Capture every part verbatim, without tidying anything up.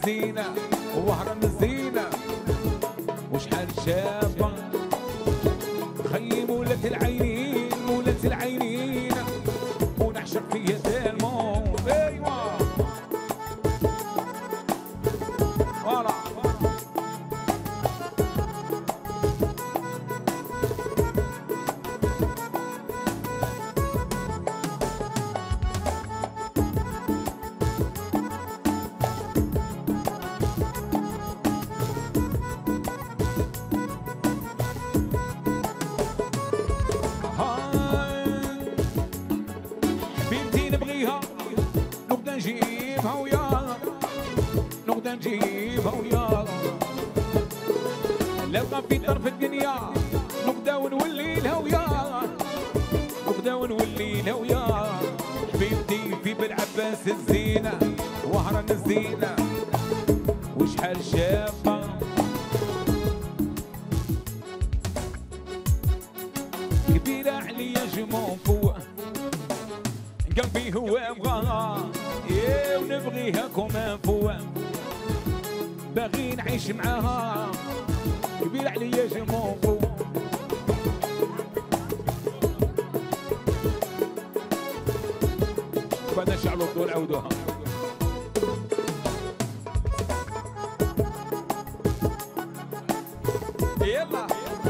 الزينة وهران الزينة وشحال شابة خيي مولات العينين مولات العينين ونعشق فيا تالمون ايوا فوالا نجيبها ويا نقدر نجيبها ويا لو كان في طرف الدنيا نقدر ونولي لها ويا نقدر ونولي لها ويا حبيبتي في بالعباس الزينة وهران الزينة وشحال شابة كبيرة عليا جمون فوق قلبي هو بغاها يا ونبغيها كومان فوا باغي نعيش معاها كبير عليا جمون فوا بعد نشعلوا الضوء نعاودوها يلا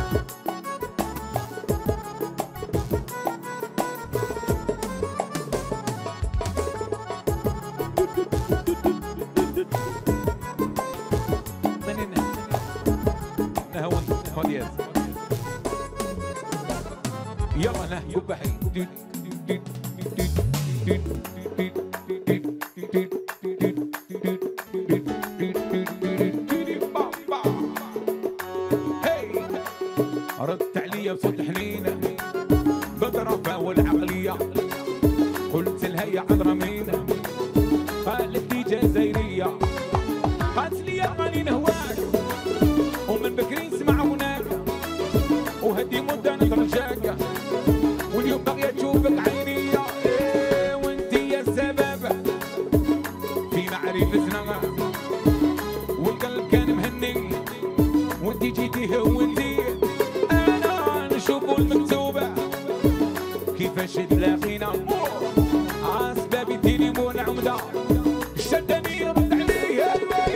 يلا نه قبحي ردت عليا بصوت حنينه بضربها والعقليه قلت لها يا عذرمينه قالت لي جزائريه قالت لي يا غالي نهواك ومن بكري نسمع هناك وهدي مده نترجاك واليوم باغيه تشوفك عينيا إيه وانتي يا السبب في معرفتنا والقلب كان مهني وانتي جيتي هونتي انا نشوفو المكتوبه كيفاش تلاقينا عاسبابي تليفون عمده شدني رد عليا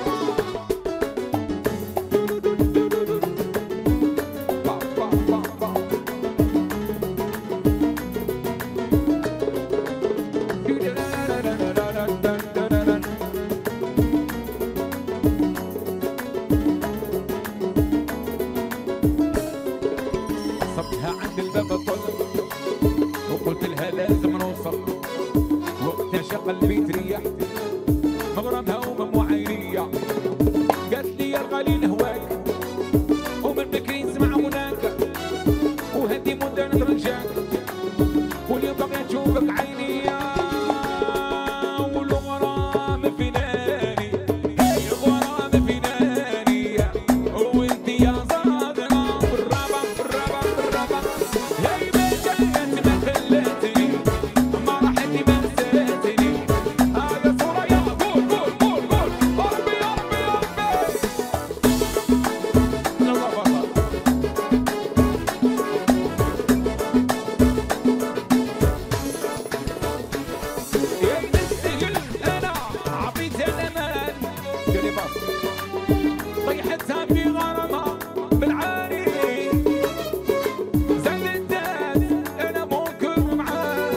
صبتها عند الباب الطل وقلت لها لازم نوصل وقتها شغل بيت ريح مغرمها ومم وعينية قالت لي يا الغالي نهواك ومن بكري نسمع هناك وهدي مدة نترجاك واليوم باغية تشوفك عينية والغرام في ناري الغرام في ناري وانت يا صادرة بالرابع بالرابع بالرابع هاي ما جات ما خلتني ما راحتني ما نسيتني هذا صورة يا قول قول قول قول ربي يا ربي يا ربي الله والله يا نسجل انا عبيت الامان قالي باص طيحتها في غرامها بالعالي زاد الداس انا منكر معاه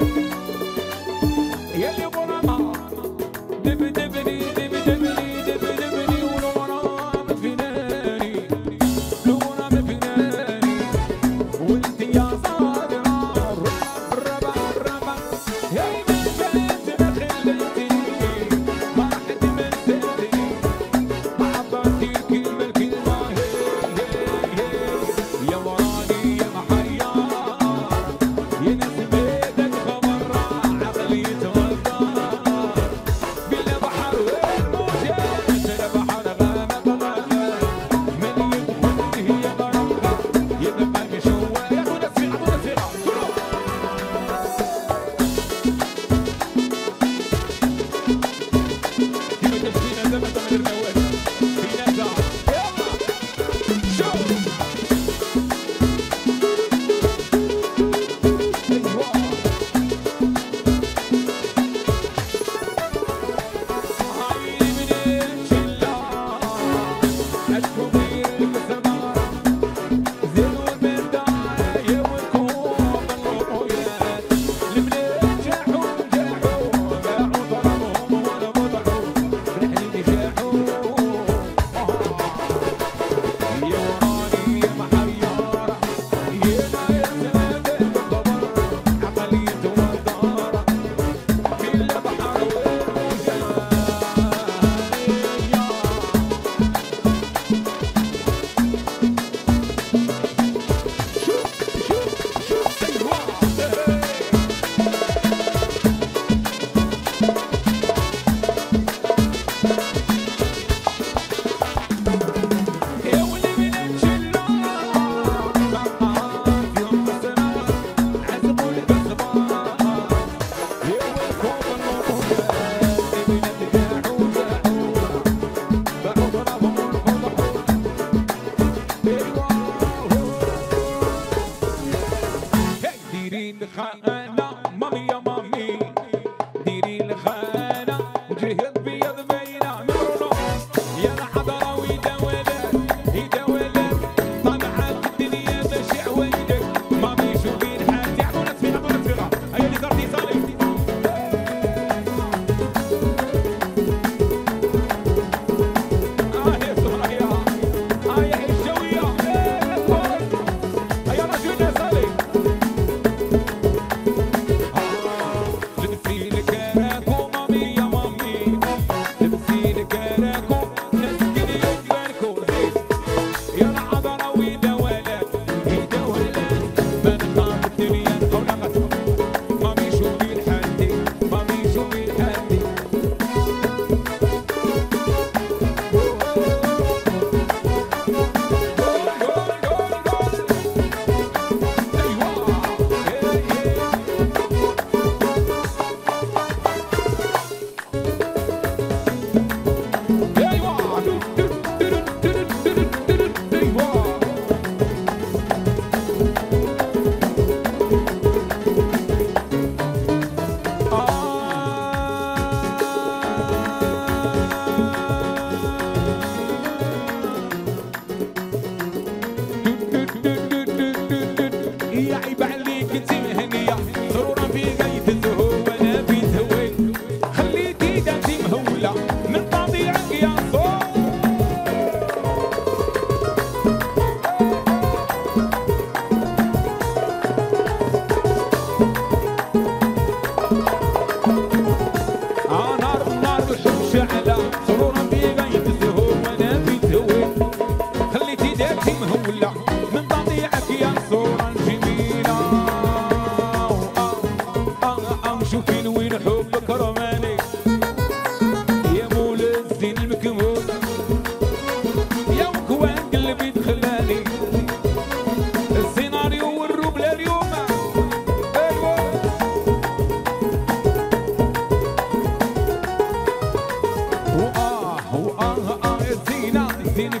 يلي غرامها دب دبني دب دبني دب دبني والغرام في ناري الغرام في ناري وانت يا صادرة الربا الربا يا مشيت ما خليتني ما راحت ما نسيتني ما عبرتي الكلمة الكلمة يا وراني يا محيار يا ناس بيدك خبر عقلي يتغدر بلا بحر والموجة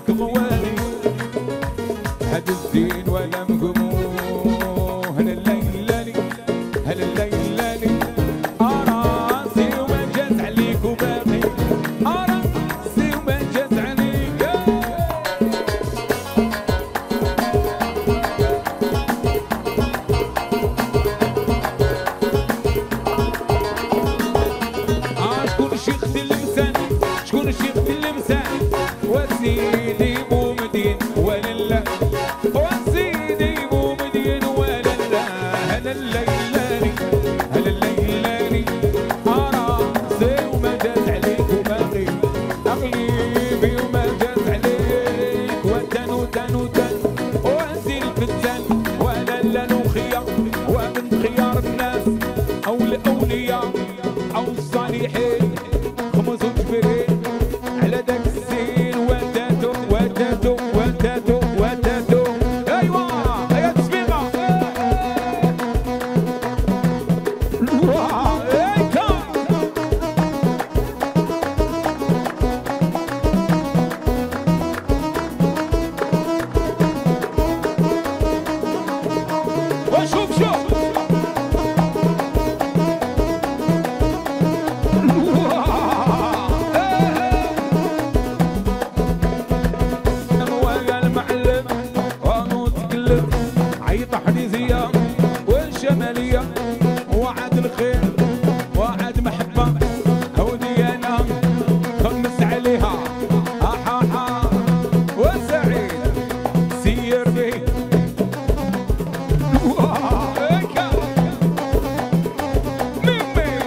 فيك غوالي هاد الزين ولا مقموه هلا الليلاني هلا الليلاني اراسي وما جات عليك وباقي اراسي وما جات عليك اه شكون شيخ اللمسان شكون شيخ اللمسان وسيدي بومدين ولله وسيدي بومدين ولله هلا الليلاني هلا الليلاني اراسي وما جات عليك وباقي اغلبي وما جات عليك وتن وتن وتن وانزل الفتان ولله نوخيه ومن خيار الناس او الاولياء او الصالحين خمس وجبرين على داك الزين وداتو وداتو وداتو وداتو ايوا هيا تسبيقه هيكا وشوف شوف عيط حديثية والشمالية وعد الخير وعد محبة عودي أنا خمس عليها أحاحا وسعيد سير بيه هيكا ميمي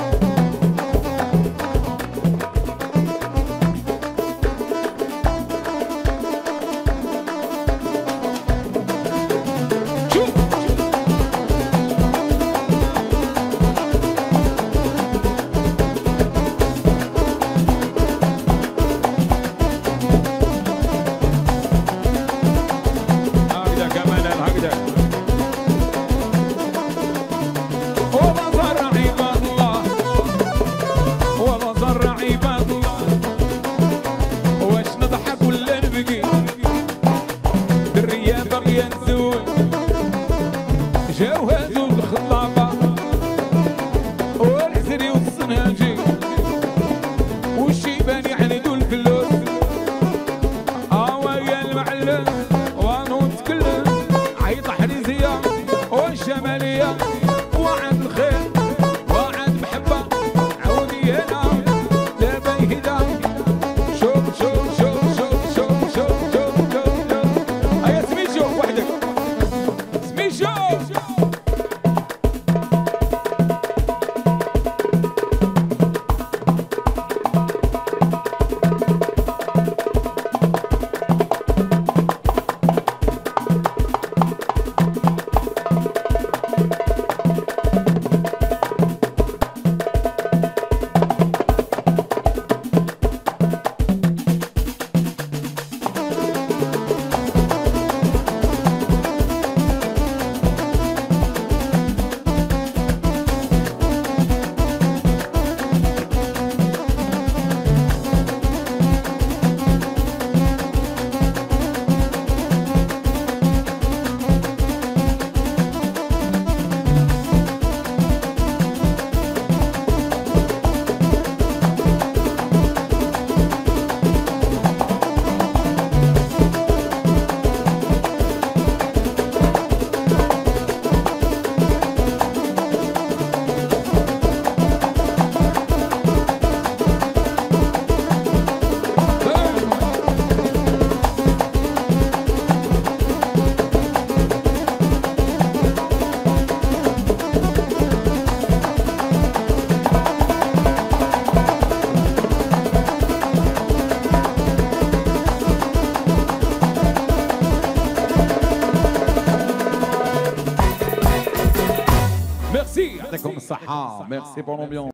جوهز الخطابة والعزري والصناجي والشيباني يعندوا الفلوس آوايا المعلم وانو نتكلم عيط حريزية والشمالية وعد الخير وعد محبة عودي هنا دابا يهدى شوف شوف شوف شوف شوف شوف شوف شوف هيا سمي شوف وحدك سمي شوف Merci pour l'ambiance.